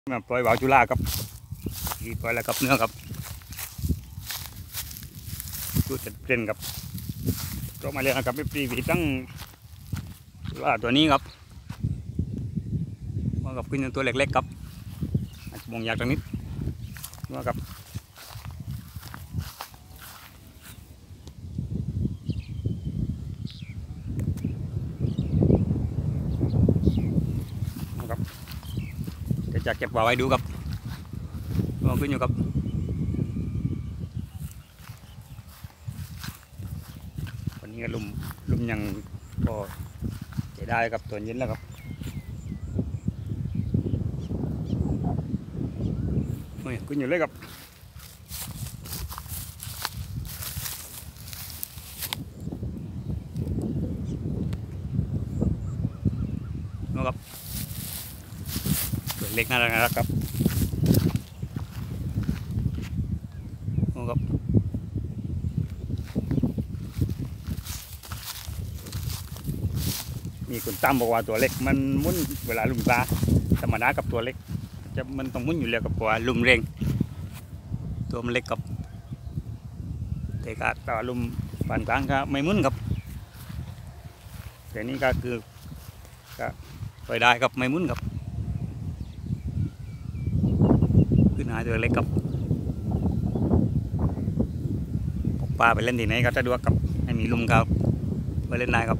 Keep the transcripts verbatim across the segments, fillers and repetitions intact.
มาปล่อยวาวจุฬาครับดีปล่อยแล้วกับเนื้อครับดูจัดเปลี่ยนครับก็มาเรียนกับปีวีตั้งว่าตัวนี้ครับว่ากับขึ้นตัวเล็กๆครับอาจจะมองยากตรงนี้ว่ากับครับจะเก็บไว้ดูครับว่าขึ้นอยู่ครับวันนี้ก็ลุมลุมยังก็จะได้กับตัวเย็นแล้วครับโอ้ยขึ้นอยู่เลยครับนะครับตัวเล็กน่ารักครับนะครับมีคนตั้มบอกว่าตัวเล็กมันมุ่นเวลาลุมปลาธรรมดากับตัวเล็กจะมันต้องมุ่นอยู่แล้วกับว่าลุมเร่งตัวมันเล็กกับแต่ก็ต่อลุมปานกลางก็ไม่มุ่นครับแต่นี่ก็คือก็ไปได้ครับไม่มุ่นครับขึ้นหาตัวเล็กครับออกปลาไปเล่นที่ไหนก็จะดูกับให้มีลุมครับไปเล่นได้ครับ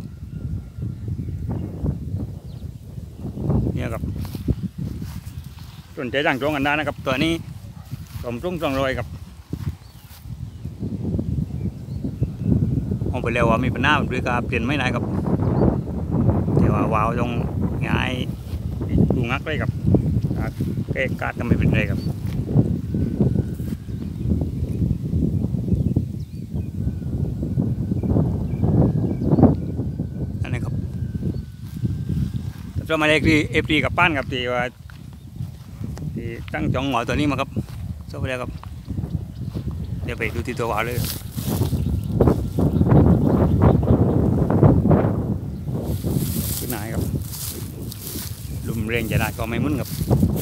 เนี่ยครับสนใจจ้างจองกันได้นะครับตัวนี้สมรุ่งสองรอยครับมองไปแล้วว่ามีปัญหาหรือการเปลี่ยนไม่ได้ครับแต่ว่าวาวตรงง่ายดูงักเลยครับแก้การก็ไม่เป็นไรครับอันนี้ครับจะมาเรียกที่เอฟดีกับป้านครับที่ว่าที่ตั้งจองหมอตัวนี้มาครับสวัสดีครับเดี๋ยวไปดูที่ตัววาวเลยขึ้นไหนครับลุมเร่งจะได้ก็ไม่มุ่นครับ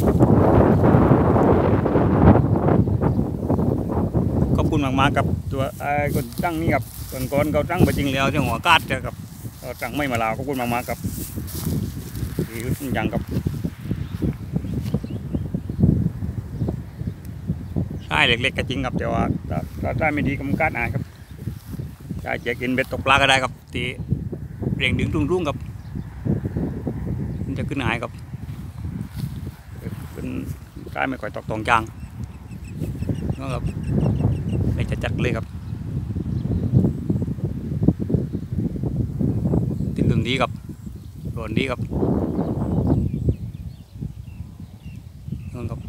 ขอบคุณมากๆกับตัวไอ้คนตั้งนี่ครับก่อนก่อนเขาตั้งไปจริงแล้วที่หัวกาดครับเขาตั้งไม่มาลาวขอบคุณมากๆครับที่ยังครับใช่เล็กๆก็จริงครับแต่ว่าถ้าได้ไม่ดีก็มันกาดอายครับจะจะกินเบ็ดตกปลาก็ได้ครับที่เร่งดึงรุ่งๆครับมันจะขึ้นหายครับเป็นกายไม่ค่อยตอกตองจางนะครับเลยจะจัดเลยครับติดลุนดีครับโดนดีครับนะครับ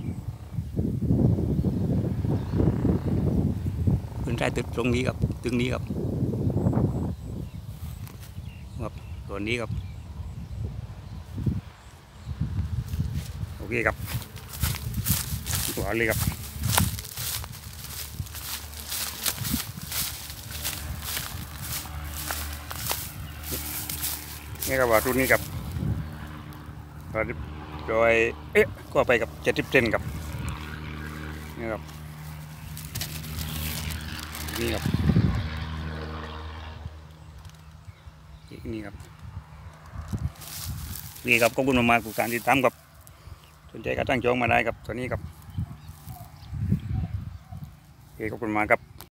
ขึ้นใต้ตึกตรงนี้ครับตึงนี้ครับครับโดนนี้ครับโอเคครับตัวเลยครับนี่ครับว่ารุ่นนี้ครับโดยเอ๊ะก็ไปกับเจ็ดสิบเซนครับนี่ครับนี่ครับนี่ครับนี่ครับขอบคุณมากๆกับการติดตามครับสนใจก็ตั้งจองมาได้ครับตัวนี้ครับโอเคขอบคุณมากครับ